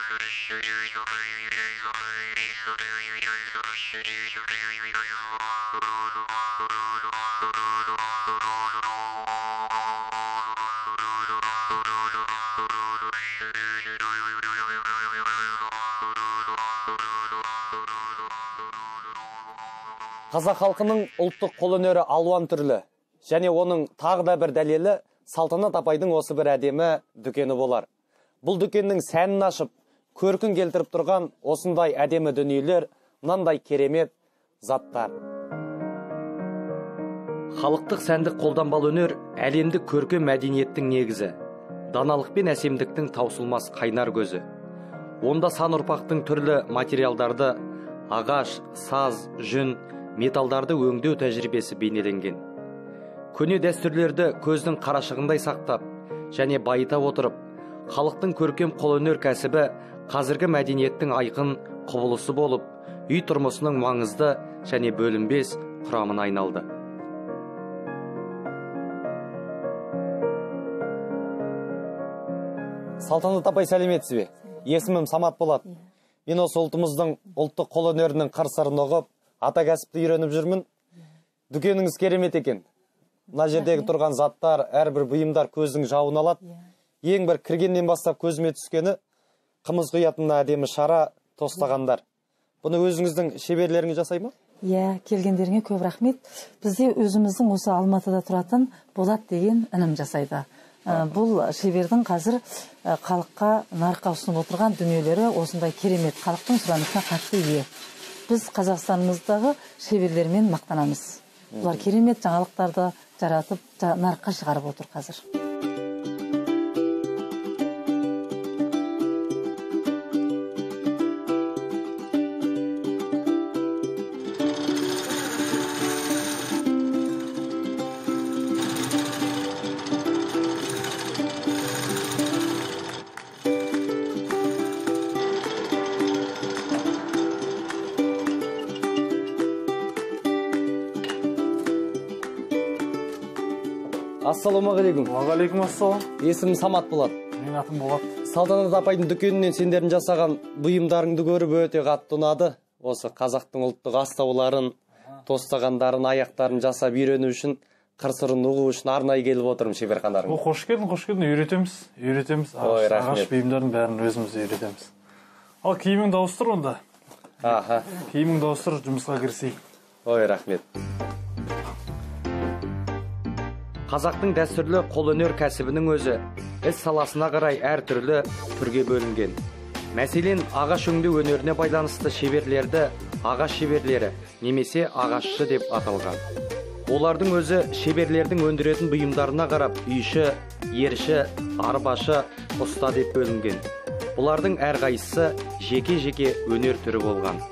Қазақ халқының ұлттық қолөнері алуан түрлі, және оның тағы да бір дәлелі Салтанат апайдың осы бір әдемі дүкені болар. Бұл дүкеннің сәнін ашып, көркін келтіріп тұрған осындай әдемі дүниелер, мынандай керемет заттар. Халықтық сәндік қолданбалы өнер әлемдік көркем мәдениеттің негізі, даналық пен әсемдіктің таусылмас қайнар көзі. Онда сан ұрпақтың түрлі материалдарды, ағаш, саз, жүн, металдарды өңдеу тәжірибесі бейнеленген. Көне дәстүрлерді көздің қарашығындай сақтап және байыта отырып, халықтың көркем қолөнер кәсібі қазіргі мәдениеттің айқын құбылысы болып, үй тұрмысының маңызды және бөлінбес құрамына айналды. Салтанат апай, сәлеметсіз бе? Есімім Самат болады. Мен осы ұлтымыздың ұлттық қолөнерінің қыр-сырын ұғып, ата кәсіпті үйреніп жүрмін. Дүкеніңіз керемет екен. Мына жердегі тұрған заттар, әрбір бұйымдар көздің жауын алады. Ең бір кіргеннен бастап көзіме түскені қымыз құятын әдемі шара, тостағандар. Бұны өзіңіздің шеберлеріңіз жасай ма? Иә, келгендеріңе көп рахмет. Бізде өзіміздің осы Алматыда тұратын Болат деген інім жасайды. Бұл шебердің қазір халыққа нарыққа ұсынып отырған дүниелері осындай керемет, халықтың сұранысына қатты ие. Біз Қазақстанымыздағы шеберлермен мақтанамыз. Бұлар керемет жаңалықтарды жаратып, нарыққа шығарып отыр қазір. Ассалаумағалейкум. Уағалейкум ассалам. Есімім Самат болады. Менің атым Болат. Салтанат апайдың дүкенінен сендердің жасаған бұйымдарыңды көріп өте қатты ұнады. Осы қазақтың ұлттық астауларын, тостағандарын, аяқтарын жасап үйрену үшін, қыр-сырын ұғу үшін арнайы келіп отырмын шеберханаларыңа. Қош келдің, үйретеміз. Ой, рахмет. Ағаш бұйымдардың бәрін өзіміз үйретеміз. Ал киіміңді ауыстыр онда. Аха. Киіміңді ауыстыр, жұмысқа кірісейік. Ой, рахмет. Қазақтың дәстүрлі қолөнер кәсібінің өзі іс саласына қарай әр түрлі түрге бөлінген. Мәселен, ағаш өңдеу өнеріне байланысты шеберлерді ағаш шеберлері немесе ағашшы деп аталған. Олардың өзі шеберлердің өндіретін бұйымдарына қарап үйші, ерші, арбашы, ұста деп бөлінген. Бұлардың әрқайсысы жеке-жеке өнер түрі болған.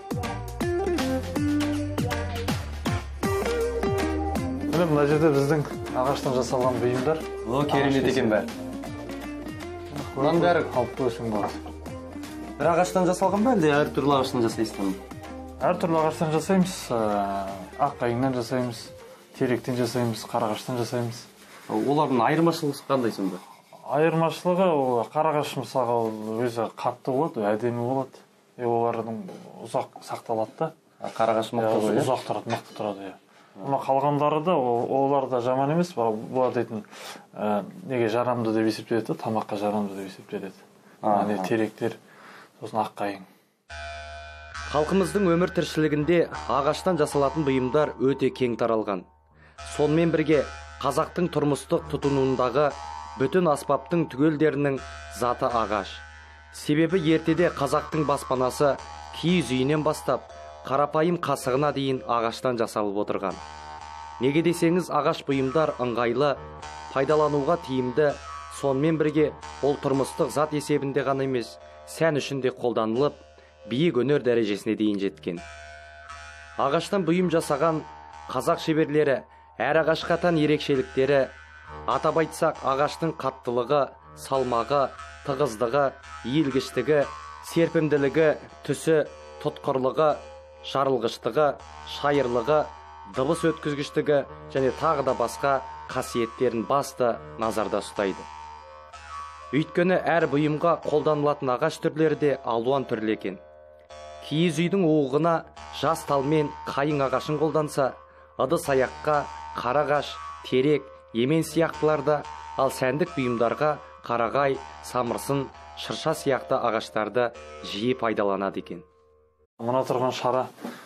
Мына жерде біздің ағаштан жасалған бұйымдар. О, керемет екен бәрі. Мұның бәрі қалыпты өсім болады. Бір ағаштан жасалған ба, әлде әр түрлі ағаштан жасайсың? Әр түрлі ағаштан жасаймыз. Аққайыңнан жасаймыз, теректен жасаймыз, қарағаштан жасаймыз. Олардың айырмашылығы қандай сонда? Айырмашылығы, қарағаш мысалға өзі қатты болады, әдемі болады. Олардың ұзақ сақталады да. Қарағаш мықты ғой, ұзақ тұрады, мықты тұрады. Мына қалғандары да, олар да жаман емес, бұлар дейтін неге жарамды деп есептеледі, тамаққа жарамды деп есептеледі. Теректер, сосын аққайың. Халқымыздың өмір тіршілігінде ағаштан жасалатын бұйымдар өте кең таралған. Сонымен бірге қазақтың тұрмыстық тұтынуындағы бүтін аспаптың түгелдерінің заты ағаш. Себебі ертеде қазақтың баспанасы киіз үйінен бастап қарапайым қасығына дейін ағаштан жасалып отырған. Неге десеңіз, ағаш бұйымдар ыңғайлы, пайдалануға тиімді, сонымен бірге ол тұрмыстық зат есебінде ғана емес, сән үшін де қолданылып, биік өнер дәрежесіне дейін жеткен. Ағаштан бұйым жасаған қазақ шеберлері әр ағашқа тән ерекшеліктері, атап айтсақ, ағаштың қаттылығы, салмағы, тығыздығы, иілгіштігі, серпімділігі, түсі, тұтқырлығы, жарылғыштығы, шайырлығы, дыбыс өткізгіштігі және тағы да басқа қасиеттерін басты назарда ұстайды. Өйткені әр бұйымға қолданылатын ағаш түрлері де алуан түрлі екен. Киіз үйдің уығына жас тал мен қайың ағашын қолданса, ыдыс аяққа қарағаш, терек, емен сияқтыларды, ал сәндік бұйымдарға қарағай, самырсын, шырша сияқты ағаштарды жиі пайдаланады екен. Мына тұрған шара,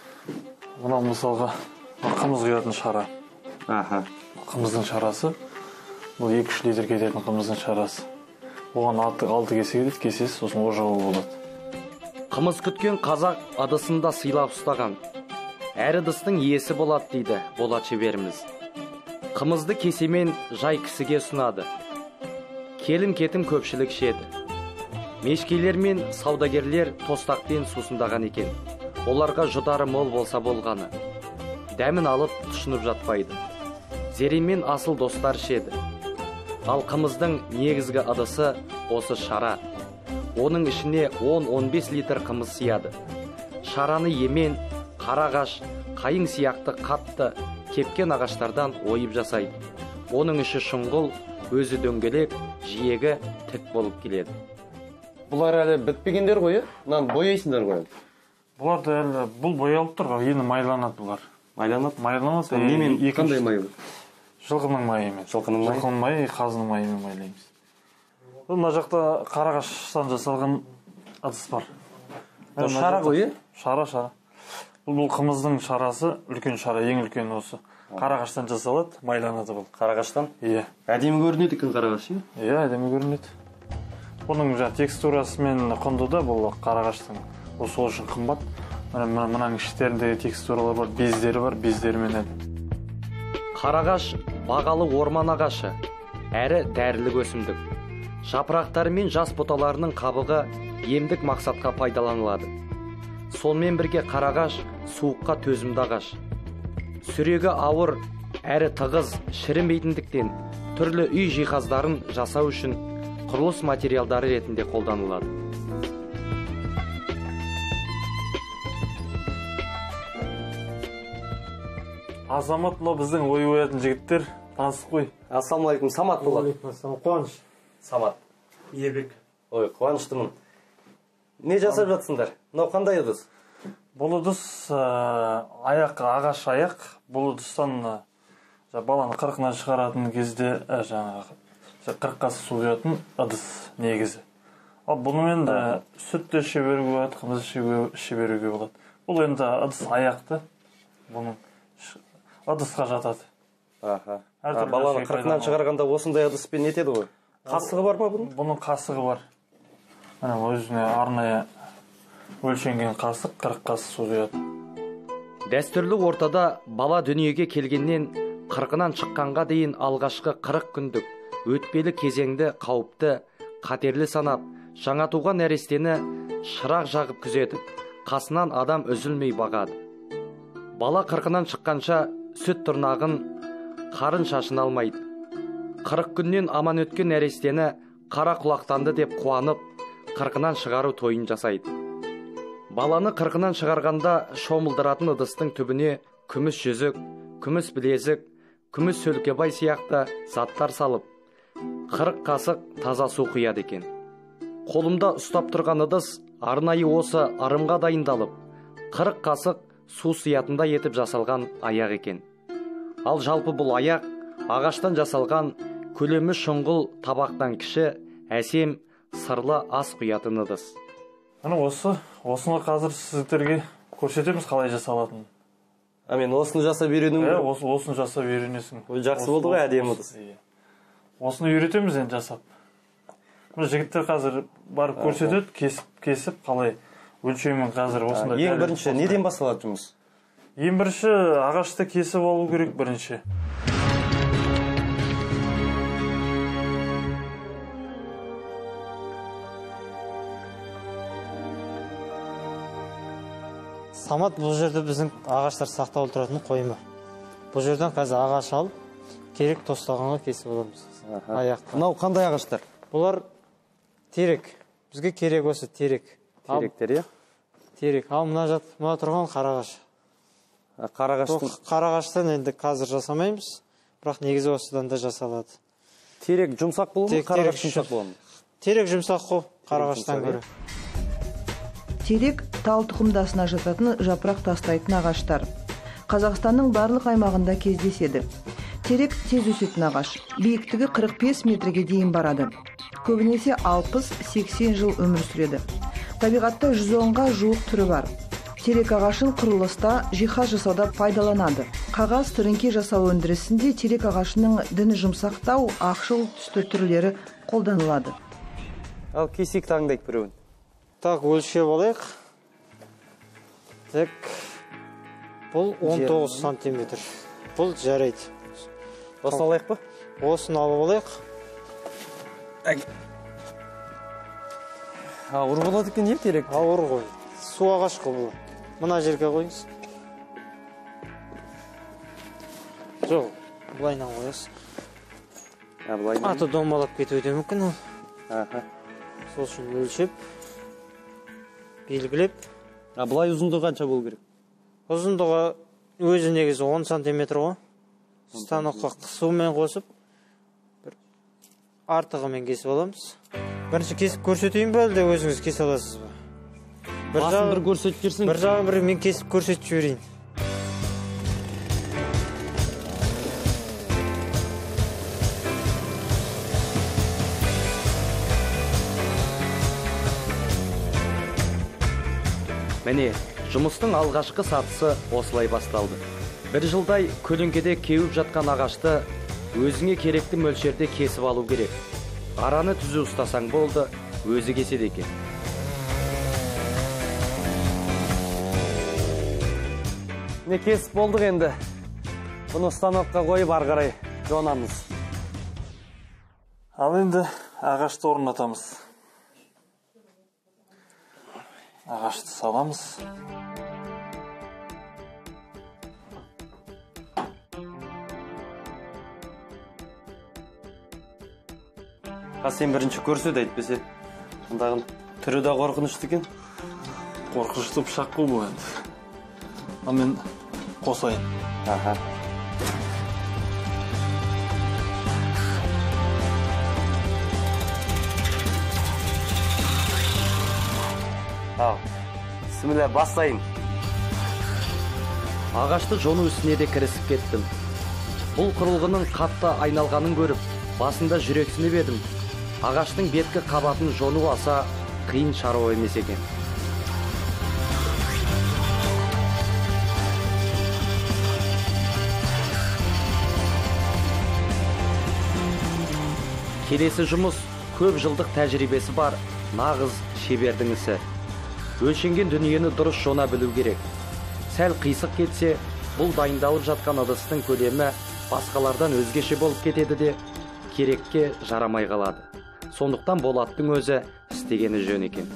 мына мысалға қымыз құятын шара. Қымыздың шарасы, бұл 2-3 литр кететін қымыздың шарасы. Оған 6 кесе кетеді, кесесі сосын ожауы болады. Қымыз күткен қазақ ыдысында сыйлап ұстаған. Әр ыдыстың иесі болады дейді болат шеберіміз. Қымызды кесемен жай кісіге ұсынады. Келім кетім көпшілік ішеді. Мешкейлер мен саудагерлер тостақпен сусындаған екен. Оларға жұтары мол болса болғаны. Дәмін алып тұшынып жатпайды. Зеремен асыл достар ішеді. Ал қымыздың негізгі ыдысы осы шара. Оның ішіне 10-15 литр қымыз сияды. Шараны емен, қарағаш, қайың сияқты қатты кепкен ағаштардан ойып жасайды. Оның іші шұңғыл, өзі дөңгелек, жиегі тік болып келеді. Бұлар әлі бітпегендер ғой, мынаны бояйсыңдар ғой. Бұларды әлі бұл боялып тұр, енді майланады бұлар. Майланады? Майланады. Немен, қандай майы? Жылқының майымен. Жылқының майы? Жылқының майы, қазының майымен майлаймыз. Мына жақта қарағаштан жасалған ыдыс бар. Шара ғой? Шара. Бұл қымыздың шарасы, үлкен шара, ең үлкен осы. Қарағаштан жасалады, майланады бұл. Қарағаштан? Иә. Әдемі көрінеді екен қарағаш, иә? Иә, әдемі көрінеді. Бұның текстурасымен құнды да бұл қарағаштың. Ол сол үшін қымбат. Мұнаның іштеріндегі текстуралар бар, бездері бар, бездерімен әді. Қарағаш бағалы орман ағашы, әрі дәрілік өсімдік. Жапырақтары мен жас бұталарының қабығы емдік мақсатқа пайдаланылады. Сонымен бірге қарағаш суыққа төзімді ағаш. Сүрегі ауыр, әрі тығыз, шірімейтіндіктен түрлі үй жиһаздарын жасау үшін құрылыс материалдары ретінде қолданылады. Азамат, мынау біздің ой оятын жігіттер, танысып қой. Ассалаумағалейкум, Самат болады. Қуаныш. Самат. Ербек. Ой, қуаныштымын. Не жасап жатсыңдар? Мынау қандай ыдыс? Бұл ыдыс аяқ, ағаш аяқ. Бұл ыдыстан баланы 40-нан шығаратын кезде жаңағы 40-қа су құятын ыдыс негізі. Ал бұнымен сүт те іше беруге болады, қымыз іше беруге болады. Бұл енді ыдыс аяқты. Бұның ыдысқа жатады. Баланы 40-нан шығарғанда осындай ыдыспен нетеді ғой? Қасығы бар ма бұның? Бұның қасығы бар. Өзіне арнайы өлшенген қасық, 40 қасық су құяды. Дәстүрлі ортада бала дүниеге келгеннен 40-нан шыққанға дейін алғашқы 40 күндік өтпелі кезеңді қауіпті, қатерлі санап, жаңа туған нәрестені шырақ жағып күзетіп, қасынан адам үзілмей бағады. Бала 40-нан шыққанша сүт тұрнағын, қарын шашын алмайды. 40 күннен аман өткен нәрестені қара құлақтанды деп қуанып, 40-нан шығару тойын жасайды. Баланы 40-нан шығарғанда шомылдыратын ыдыстың түбіне күміс жүзік, күміс білезік, күміс сөлкебай сияқты заттар салып, 40 қасық таза су құяды екен. Қолымда ұстап тұрған ыдыс арнайы осы арымға дайындалып, 40 қасық су сиятында етіп жасалған аяқ екен. Ал жалпы бұл аяқ ағаштан жасалған көлемі шұңғыл табақтан кіші, әсем, сырлы ас құятын ыдыс. Осыны қазір сіздерге көрсетеміз қалай жасалатынын. Мен осыны жасап үйренуім керек. Осыны жасап үйренесің. Жақсы болды ғой, әдемі ыдыс. Осыны үйретеміз енді жасап. Жігіттер қазір барып көрсетеді, кесіп қалай өлшемін қазір осында. Ең бірінші неден басталады жұмыс? Ең бірінші ағашты кесіп алу керек бірінші. Самат, бұл жерде біздің ағаштар сақтаулы тұратын қойма. Бұл жерден қазір ағаш алып, керек тостағанға кесіп аламыз. Аяқты. Мынау қандай ағаштар? Бұлар терек. Бізге керек осы терек. Теректер, иә? Терек. Ал мұна тұрған қарағаш. Қарағаштан енді қазір жасамаймыз, бірақ негізі осыдан да жасалады. Терек жұмсақ болу ма, қарағаш жұмсақ болу ма? терек жұмсақ қой, қарағаштан жұмсақ, гөрі. Терек тал тұқымдасына жататын жапырақ тастайтын ағаштар. Қазақстанның барлық аймағында кездеседі. Терек тез өсетін ағаш. Биіктігі 45 метрге дейін барады. Көбінесе 60-80 жыл өмір сүреді. Табиғатта 110-ға жуық түрі бар. Терек ағашын құрылыста, жиһаз жасауда пайдаланады. Қағаз тіріңке жасау өндірісінде терек ағашының діні жұмсақтау, ақшыл түсті түрлері қолданылады. Ал кесек таңдайық біреуін. Так, өлшеп алайық. Так, бұл 19 сантиметр. Бұл жарайды. Осыны алайық па? Осыны алып алайық. Ауыр болады екен не терек? Ауыр ғой. Су ағаш қой бұл. Мына жерге қойыңыз. Жоқ, бұлайынан қоясыз. Аты домалап кетуі де мүмкін ол. Сол үшін өлшеп, белгілеп. Бұлай ұзындығы қанша болу керек? Ұзындығы өзі негізі 10 сантиметр ғой. Станокқа сумен қосып, артығымен кесіп аламыз. Бірінші кесіп көрсетейін бе, әлде өзіңіз кесе аласыз ба? Басын бір көрсетіп берсең. Бір жағы бір мен кесіп көрсетіп жіберейін. Міне, жұмыстың алғашқы сатысы осылай басталды. Бір жылдай көлеңкеде кеуіп жатқан ағашты өзіңе керекті мөлшерде кесіп алу керек. Араны түзу ұстасаң болды, өзі кеседі екен. Не кесіп болдық енді. Бұны станокқа қойып ары қарай жонамыз. Ал енді ағашты орнатамыз. Ағашты саламыз. Сен бірінші көрсет әйтпесе. Мұндағын түрі де қорқынышты екен. Қорқынышты пышақ қой бұл енді. Ал мен қосайын. Ал, бісміллә, бастайын. Ағашты жону үстіне де кірісіп кеттім. Бұл құрылғының қатты айналғанын көріп, басында жүрексініп едім. Ағаштың беткі қабатын жону аса қиын шаруа емес екен. Келесі жұмыс көп жылдық тәжірибесі бар нағыз шебердің ісі. Өлшенген дүниені дұрыс жона білу керек. Сәл қисық кетсе, бұл дайындалып жатқан ыдыстың көлемі басқалардан өзгеше болып кетеді де, керекке жарамай қалады. Сондықтан Болаттың өзі істегені жөн екен.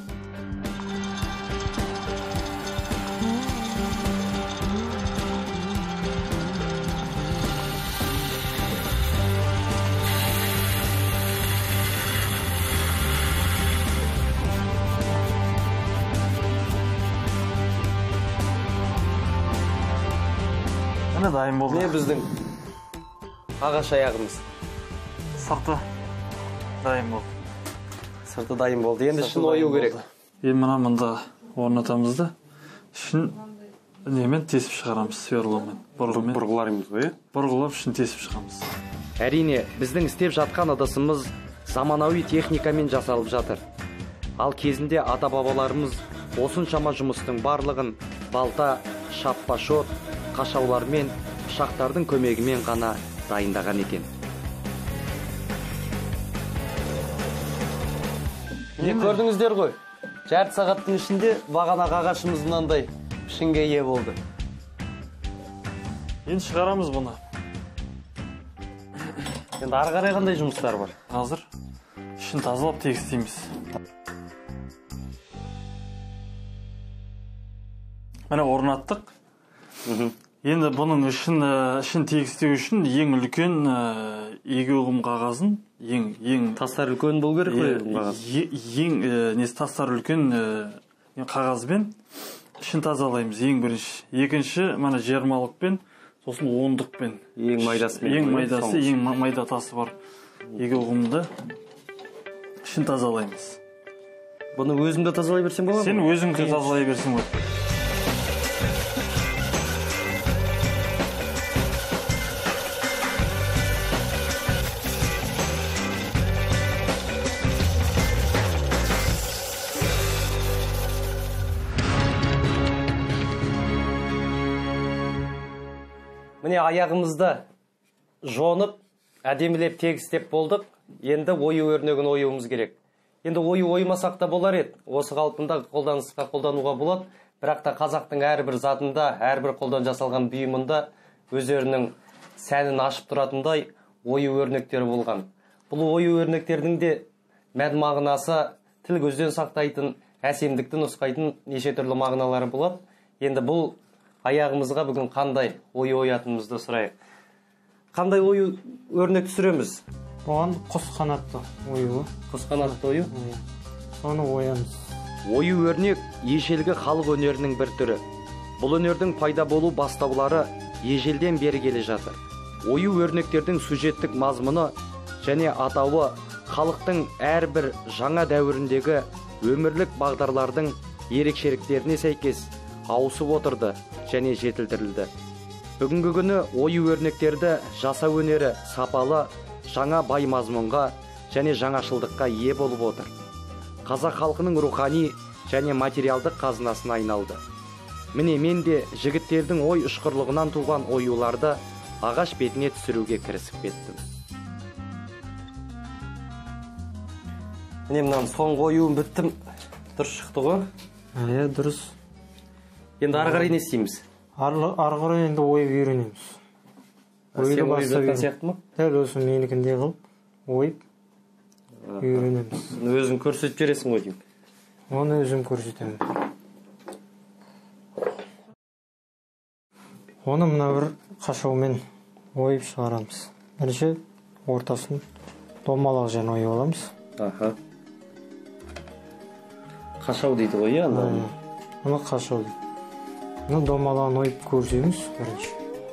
Міне дайын болды. Не біздің ағаш аяғымыз. Сырты дайын болды. Сырты дайын болды. Енді ішін ою керек. Енді мында орнатамыз да, ішін немен тесіп шығарамыз, сверломен, бұрғымен. Бұрғыларымыз ғой? Бұрғылап ішін тесіп шығамыз. Әрине, біздің істеп жатқан ыдысымыз заманауи техникамен жасалып жатыр. Ал кезінде ата-бабаларымыз осыншама жұмыстың барлығын балта, шаппашот, қашаулар мен пышақтардың көмегімен ғана дайындаған екен. Не көрдіңіздер ғой? Жарты сағаттың ішінде бағана ағашымыз мынандай пішінге ие болды. Енді шығарамыз бұны. Енді ары қарай қандай жұмыстар бар? Қазір ішін тазалап тегістейміз. Міне орнаттық. Енді бұның ішін тегістеу үшін ең үлкен егі ұғым қағазын, ең Тастар үлкен болу керек қой? ең тастар үлкен қағазбен ішін тазалаймыз, ең бірінші. Екінші, мына жермалықпен, сосын ондықпен. Ең майдасы. Ең майдасы, ең майда тасы бар егі ұғымды ішін тазалаймыз. Бұны өзімді тазалай берсем болады ма? Сен өзіңді тазалай берсең болады. Міне аяғымызды жонып, әдемілеп тегістеп болдық. Енді ою өрнегін оюымыз керек. Енді ою оймасақ та болар еді. Осы қалпында қолданысқа қолдануға болады. Бірақ та қазақтың әрбір затында, әрбір қолдан жасалған бұйымында өздерінің сәнін ашып тұратындай ою өрнектері болған. Бұл ою өрнектердің де мән мағынасы тіл көзден сақтайтын, әсемдікті нұсқайтын неше түрлі мағыналары болады. Енді бұл аяғымызға бүгін қандай ою оятынымызды сұрайық. Қандай ою өрнек түсіреміз? Оған құс қанатты ою. Құс қанатты ою? Соны оямыз. Ою өрнек ежелгі халық өнерінің бір түрі. Бұл өнердің пайда болу бастаулары ежелден бері келе жатыр. Ою өрнектердің сюжеттік мазмұны және атауы халықтың әрбір жаңа дәуіріндегі өмірлік бағдарлардың ерекшеліктеріне сәйкес ауысып отырды және жетілдірілді. Бүгінгі күні ою өрнектерді жасау өнері сапалы, жаңа бай мазмұнға және жаңашылдыққа ие болып отыр. Қазақ халқының рухани және материалдық қазынасына айналды. Міне мен де жігіттердің ой ұшқырлығынан туған оюларды ағаш бетіне түсіруге кірісіп кеттім. Міне мынаны соңғы оюым біттім. Дұрыс шықты ғой? Иә, дұрыс. Енді ары қарай не істейміз? Ары қарай енді ойып үйренеміз. Сен ойып жатқан сияқты ма? Дәл осы менікіндей қылып ойып үйренеміз. Өзің көрсетіп жересің ғой деймін. Оны өзім көрсетемін. Оны мына бір қашаумен ойып шығарамыз. Бірінші ортасын домалақ және ойып аламыз. Аха. Қашау дейді ғой, иә? Оны қашау дейді. Оны домалағын ойып көрсеңіз бірінші.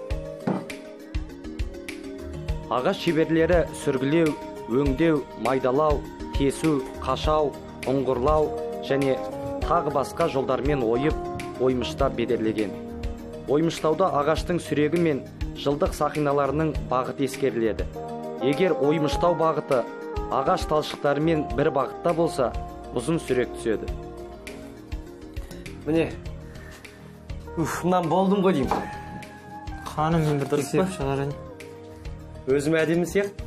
Ағаш шеберлері сүргілеу, өңдеу, майдалау, кесу, қашау, ұңғырлау және тағы басқа жолдармен ойып, оймыштап бедерлеген. Оймыштауда ағаштың сүрегі мен жылдық сақиналарының бағыты ескеріледі. Егер оймыштау бағыты ағаш талшықтарымен бір бағытта болса, ұзын сүрек түседі. Міне, мынан болдым ғой деймін. Қанымен бір Дұрыс па? тексеріп шығарайын. Өзім әдемі сияқты.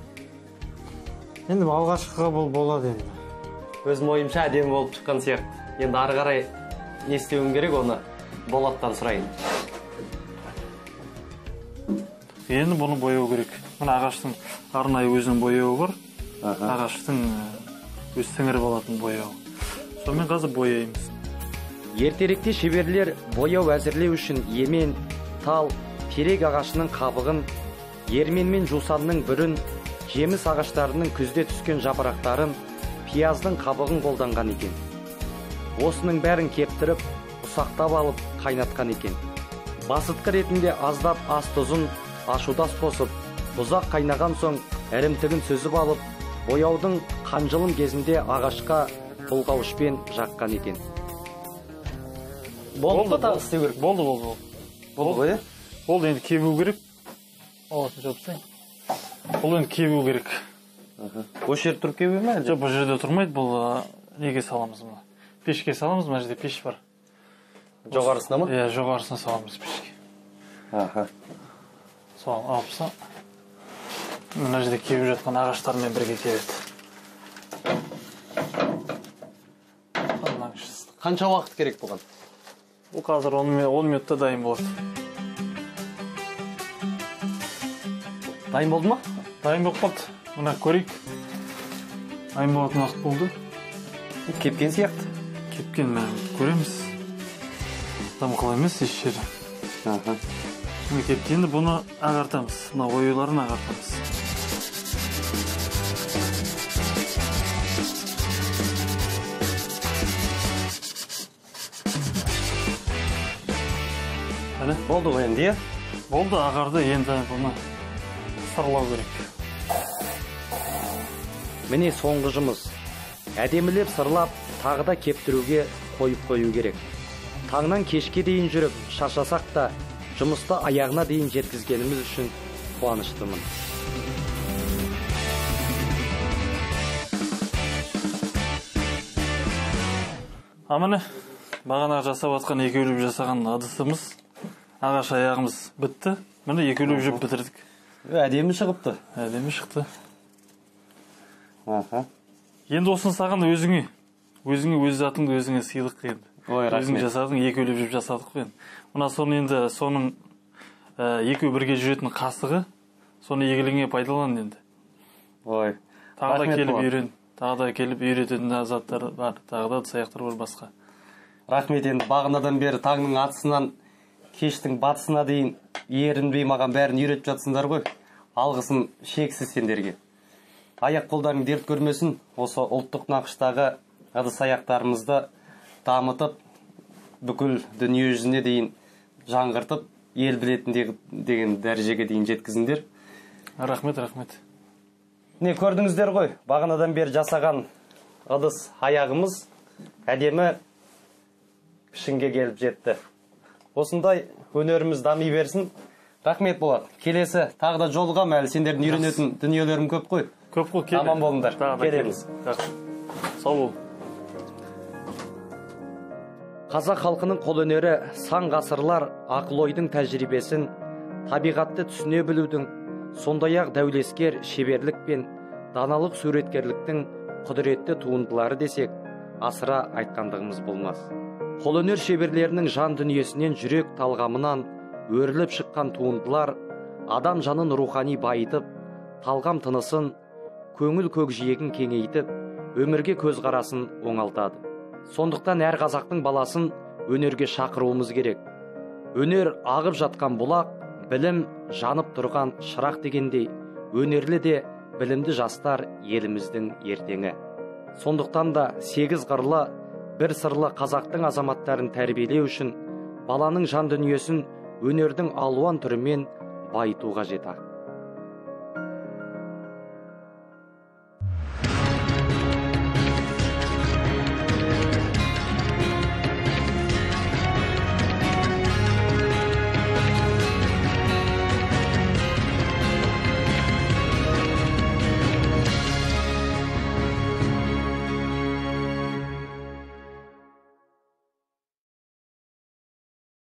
Енді алғашқыға бұл болады енді. Өзім ойымша әдемі болып шыққан сияқты. Енді ары қарай не істеуім керек, оны Болаттан сұрайын. Енді бұны бояу керек. Мына ағаштың арнайы өзінің бояуы бар. Ағаштың өз сіңіріп алатын бояуы. Сонымен қазір бояймыз. Ертеректе шеберлер бояу әзірлеу үшін емен, тал, терек ағашының қабығын, ермен мен жусанның бүрін, жеміс ағаштарының күзде түскен жапырақтарын, пияздың қабығын қолданған екен. Осының бәрін кептіріп, ұсақтап алып қайнатқан екен. Басытқы ретінде аздап ас тұзын ашудас қосып, ұзақ қайнаған соң ірімтігін сүзіп алып, бояудың қанжылым кезінде ағашқа қолғауышпен жаққан екен. Болды па тағы істеу керек? Болды. Болды ғой, Болды, енді кебу керек. Бұл енді кебу керек. Осы жер тұрып кебу ме? Жоқ, бұл жерде тұрмайды, бұл неге саламыз мұны? Пешке саламыз, мына жерде пеш бар. Жоғарысына ма? Иә, жоғарысына саламыз пешке. Аха. Соған алыпса, мына жерде кебіп жатқан ағаштармен бірге кебеді. Қанша уақыт керек болған? Бұл қазір 10 минутта дайын болады. Дайын болды ма? Дайын болып қалды. Мына көрейік. Дайын болатын уақыт болды. Кепкен сияқты. Кепкен көреміз. Дамқыл емес еш жері. Аха. Мына кепкенді бұны ағартамыз. Мына оюларын ағартамыз. Болды ғой енді, е? Болды, ағарды, енді бұны сырлау керек. Міне соңғы жұмыс. әдемілеп сырлап тағы да кептіруге қойып қою керек. Таңнан кешке дейін жүріп шаршасақ та жұмысты аяғына дейін жеткізгеніміз үшін қуаныштымын. Міне бағана жасап жатқан екеулеп жасаған ыдысымыз, ағаш аяғымыз бітті. Міне екеулеп жеп бітірдік. Әдемі шығыпты. Әдемі шықты. Енді осыны саған өзіңе өз затыңды өзіңе сыйлық енді. Ой, рахмет. Өзің жасадың, екеулеп жеп жасадық қой. Мына соны енді соның екеу бірге жүретін қасығы, соны егіліңе пайдалан енді. Ой, Тағы да рахмет келіп Болат. үйрен. Тағы да келіп үйрететін заттар бар. Тағы да ыдыс-аяқтар бар басқа. Рахмет, енді бағанадан бері таңның атысынан кештің батысына дейін ерінбей маған бәрін үйретіп жатсыңдар ғой. Алғысым шексіз сендерге. Аяқ қолдарың дерт көрмесін, осы ұлттық нақыштағы ыдыс-аяқтарымызды дамытып, бүкіл дүние жүзіне дейін жаңғыртып, ел білетін деген дәрежеге дейін жеткізіңдер. Рахмет, рахмет. Не көрдіңіздер ғой, бағанадан бері жасаған ыдыс аяғымыз әдемі пішінге келіп жетті. Осындай өнеріміз дами берсін. Рахмет Болат. Келесі тағы да жолығам, әлі сендердің үйренетін дүниелерім көп қой. Көп қой, келе. Аман болыңдар. Келеміз. Сау бол. Қазақ халқының қолөнері сан ғасырлар ақыл-ойдың тәжірибесін, табиғатты түсіне білудің, сондай-ақ дәулескер шеберлік пен даналық суреткерліктің құдіретті туындылары десек, асыра айтқандығымыз болмас. Қолөнер шеберлерінің жан дүниесінен, жүрек талғамынан өріліп шыққан туындылар адам жанын рухани байытып, талғам тынысын, көңіл көкжиегін кеңейтіп, өмірге көзқарасын оңалтады. Сондықтан әр қазақтың баласын өнерге шақыруымыз керек. Өнер ағып жатқан бұлақ, білім жанып тұрған шырақ дегендей, өнерлі де білімді жастар еліміздің ертеңі. Сондықтан да 8 қырлы, бір сырлы қазақтың азаматтарын тәрбиелеу үшін баланың жан дүниесін өнердің алуан түрімен байыту қажет.